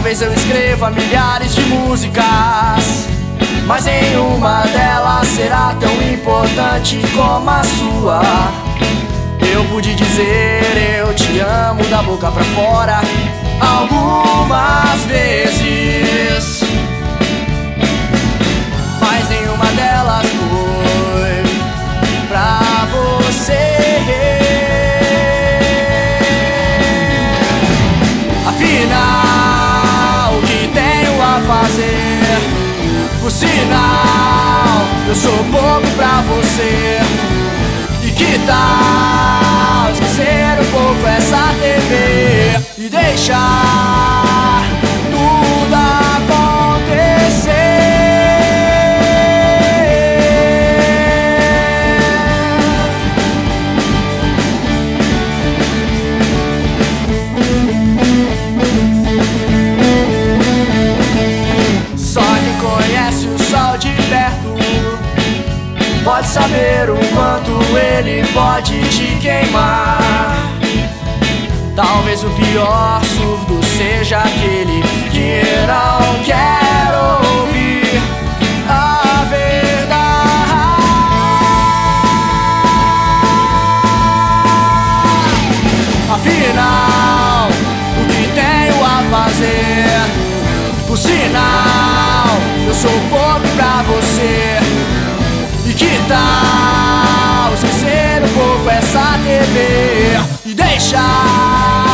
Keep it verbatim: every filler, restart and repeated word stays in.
Talvez eu escreva milhares de músicas, mas nenhuma delas será tão importante como a sua. Eu pude dizer eu te amo da boca pra fora algumas vezes, mas nenhuma delas foi pra você. Afinal, o que tenho a fazer? Por sinal, eu sou pouco pra você. E que tal esquecer um pouco essa T V e deixar tudo acontecer? Só quem conhece o sol de perto pode saber o quanto ele pode te queimar. Talvez o pior surdo seja aquele que não quer ouvir a verdade. Afinal, o que tenho a fazer? Por sinal, eu sou pouco pra você. E que tal esquecer um pouco essa T V e deixar